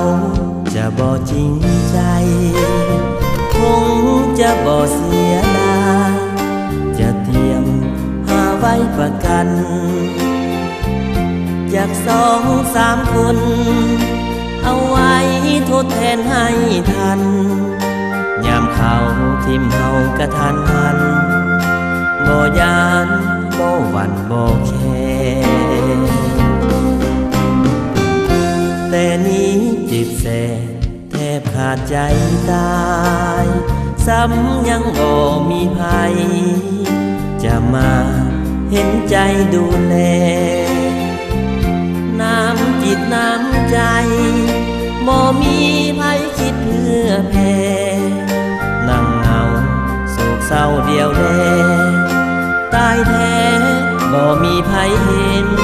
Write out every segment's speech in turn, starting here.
จะบ่จริงใจคงจะบ่เสียดายจะเตรียมหาไว้ประกันจาก2-3 คนเอาไว้ทดแทนให้ทันยามเขาทิมเฮากะทันหันบ่ยานบ่หวั่นบ่แค่แต่นี้จิตแสแทบขาดใจตายซ้ำยังบ่มีภัยจะมาเห็นใจดูแลน้ำจิตน้ำใจบ่มีภัยคิดเพื่อแพ้นั่งเหงาโศกเศร้าเดียวแลตายแท้บ่มีภัยเห็น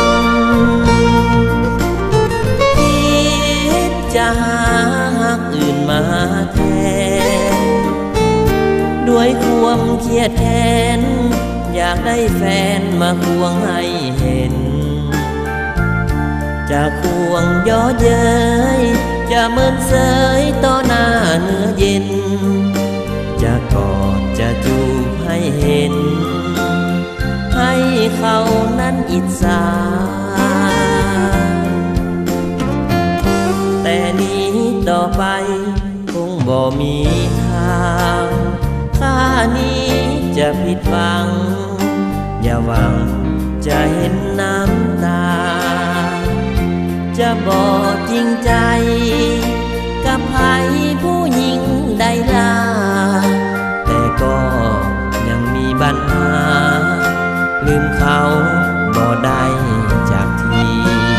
คิดจะหาหักอื่นมาแทนด้วยความเครียดแค้นอยากได้แฟนมาควงให้เห็นจะควงย่อเย้ยจะเมินเสยต่อหน้าเนื้อเย็นจะกอดจะจูบให้เห็นให้เขานั้นอิจฉาแต่นี้ต่อไปคงบ่มีทางข้านี้จะผิดหวังอย่าหวังจะเห็นน้ำตาจะบ่จริงใจกับใครผู้หญิงใดล่ะแต่ก็ยังมีปัญหาลืมเขาบ่ได้จากที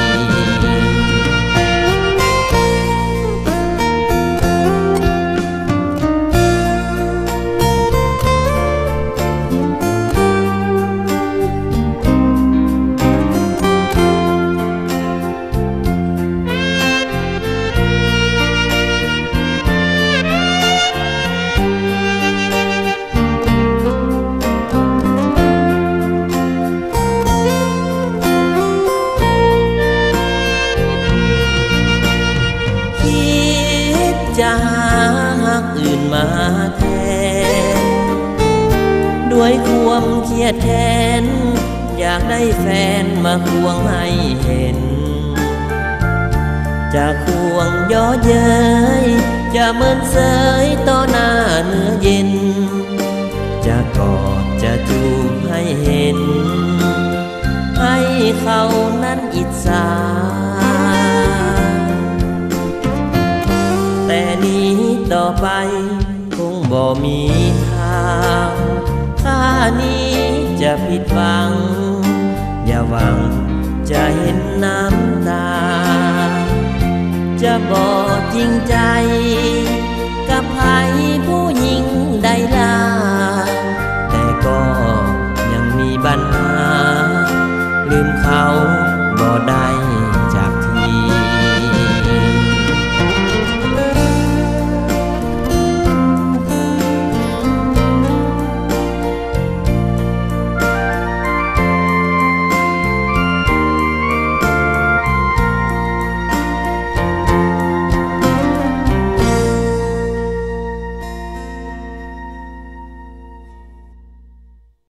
จะหาหักอื่นมาแทนด้วยความเครียดแค้นอยากได้แฟนมาควงให้เห็นจะควงย่อเย้ยจะเมินเสยต่อหน้าเนื้อเย็นจะกอดจะจูบให้เห็นให้เขานั้นอิจฉาแต่นี้ต่อไปคงบ่มีทางข้านี้จะผิดหวังอย่าหวังจะเห็นน้ำตาจะบ่จริงใจกับใครผู้หญิงใดล่ะแต่ก็ยังมีปัญหาลืมเขาบ่ได้